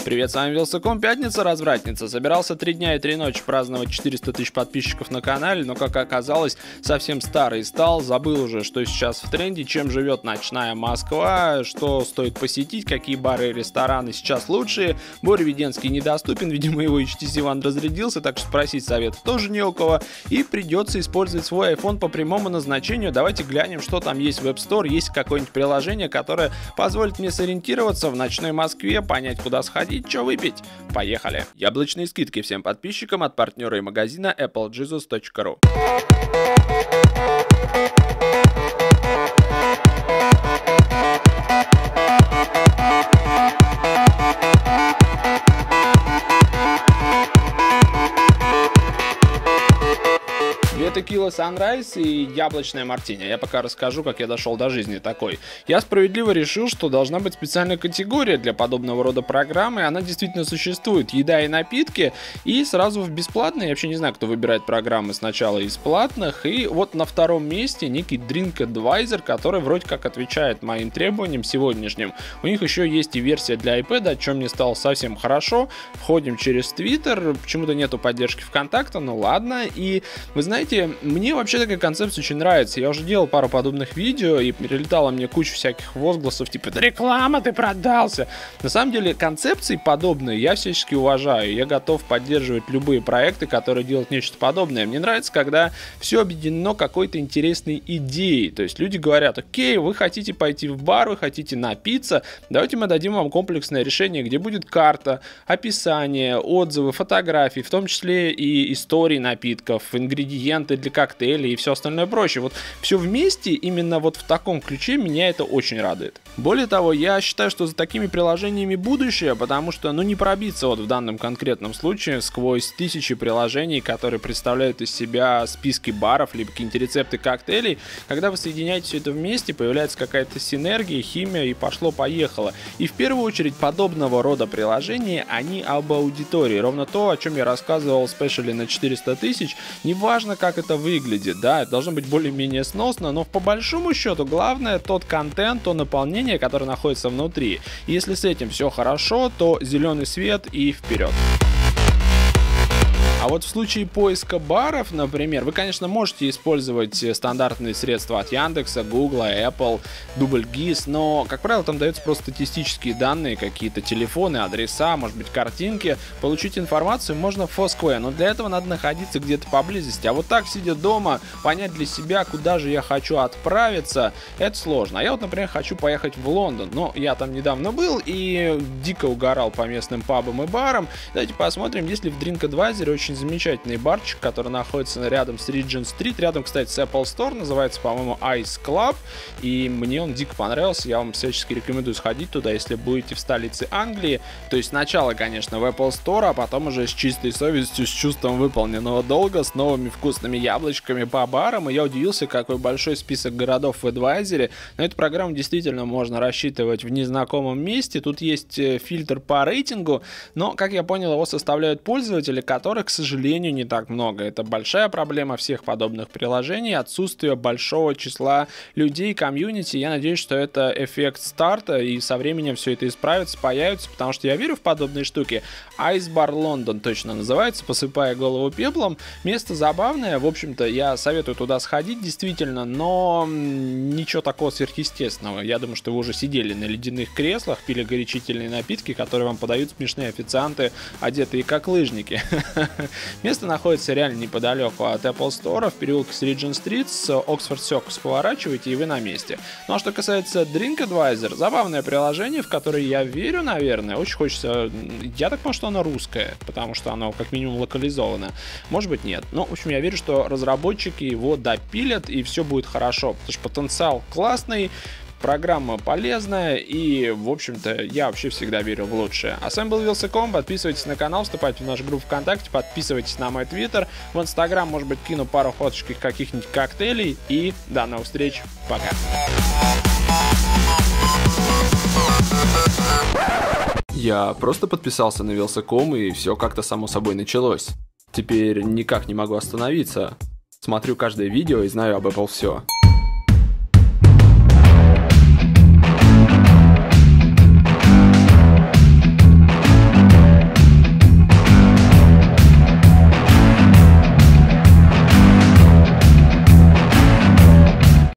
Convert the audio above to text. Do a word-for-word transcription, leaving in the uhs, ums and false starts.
Привет, с вами Вилсаком. Пятница, развратница. Собирался три дня и три ночи праздновать четыреста тысяч подписчиков на канале, но, как оказалось, совсем старый стал. Забыл уже, что сейчас в тренде, чем живет ночная Москва, что стоит посетить, какие бары и рестораны сейчас лучшие. Боря Веденский недоступен, видимо, его эйч ти си One разрядился, так что спросить совета тоже не у кого. И придется использовать свой iPhone по прямому назначению. Давайте глянем, что там есть в App Store. Есть какое-нибудь приложение, которое позволит мне сориентироваться в ночной Москве, понять, куда сходить, что выпить. Поехали! Яблочные скидки всем подписчикам от партнера и магазина apple jesus точка ру. Текила Санрайз и яблочная мартини. Я пока расскажу, как я дошел до жизни такой. Я справедливо решил, что должна быть специальная категория для подобного рода программы. Она действительно существует. Еда и напитки. И сразу в бесплатной. Я вообще не знаю, кто выбирает программы сначала из платных. И вот на втором месте некий Drink Advisor, который вроде как отвечает моим требованиям сегодняшним. У них еще есть и версия для iPad, о чем мне стало совсем хорошо. Входим через Twitter. Почему-то нету поддержки ВКонтакта. Ну ладно. И вы знаете, мне вообще такая концепция очень нравится. Я уже делал пару подобных видео, и прилетала мне куча всяких возгласов, типа «Да реклама, ты продался!». На самом деле, концепции подобные я всячески уважаю. Я готов поддерживать любые проекты, которые делают нечто подобное. Мне нравится, когда все объединено какой-то интересной идеей. То есть люди говорят: окей, вы хотите пойти в бар, вы хотите напиться, давайте мы дадим вам комплексное решение, где будет карта, описание, отзывы, фотографии, в том числе и истории напитков, ингредиенты для коктейлей и все остальное прочее. Вот все вместе, именно вот в таком ключе, меня это очень радует. Более того, я считаю, что за такими приложениями будущее, потому что, ну, не пробиться вот в данном конкретном случае сквозь тысячи приложений, которые представляют из себя списки баров, либо какие-нибудь рецепты коктейлей. Когда вы соединяете все это вместе, появляется какая-то синергия, химия, и пошло-поехало. И в первую очередь подобного рода приложения, они об аудитории. Ровно то, о чем я рассказывал в спешле на четыреста тысяч. Неважно, как это выглядит, да, это должно быть более-менее сносно, но по большому счету главное тот контент, то наполнение, которое находится внутри. И если с этим все хорошо, то зеленый свет и вперед. А вот в случае поиска баров, например, вы, конечно, можете использовать стандартные средства от Яндекса, Гугла, Apple, Дубльгиз, но, как правило, там даются просто статистические данные, какие-то телефоны, адреса, может быть, картинки. Получить информацию можно в Foursquare, но для этого надо находиться где-то поблизости. А вот так, сидя дома, понять для себя, куда же я хочу отправиться, это сложно. А я вот, например, хочу поехать в Лондон, но я там недавно был и дико угорал по местным пабам и барам. Давайте посмотрим, есть ли в Drink Advisor очень замечательный барчик, который находится рядом с Regent Street, рядом, кстати, с Apple Store, называется, по-моему, Ice Club, и мне он дико понравился. Я вам всячески рекомендую сходить туда, если будете в столице Англии. То есть сначала, конечно, в Apple Store, а потом уже с чистой совестью, с чувством выполненного долга, с новыми вкусными яблочками по барам. И я удивился, какой большой список городов в Advisory. На эту программу действительно можно рассчитывать в незнакомом месте. Тут есть фильтр по рейтингу, но, как я понял, его составляют пользователи, которых, к сожалению, не так много. Это большая проблема всех подобных приложений, отсутствие большого числа людей, комьюнити. Я надеюсь, что это эффект старта, и со временем все это исправится, появится, потому что я верю в подобные штуки. Ice Bar London точно называется, посыпая голову пеплом. Место забавное, в общем-то, я советую туда сходить, действительно, но ничего такого сверхъестественного. Я думаю, что вы уже сидели на ледяных креслах, пили горячительные напитки, которые вам подают смешные официанты, одетые как лыжники. Место находится реально неподалеку от Apple Store, в переулке с Regent Street, с Oxford Circus поворачиваете, и вы на месте. Ну а что касается Drink Advisor, забавное приложение, в которое я верю, наверное. Очень хочется... Я так понимаю, что оно русское, потому что оно как минимум локализовано. Может быть, нет. Но, в общем, я верю, что разработчики его допилят, и все будет хорошо, потому что потенциал классный, программа полезная, и, в общем-то, я вообще всегда верил в лучшее. А с вами был Вилсаком, подписывайтесь на канал, вступайте в нашу группу ВКонтакте, подписывайтесь на мой твиттер, в Инстаграм, может быть, кину пару фоточек каких-нибудь коктейлей, и до новых встреч, пока! Я просто подписался на Вилсаком, и все как-то само собой началось. Теперь никак не могу остановиться. Смотрю каждое видео и знаю об Apple все.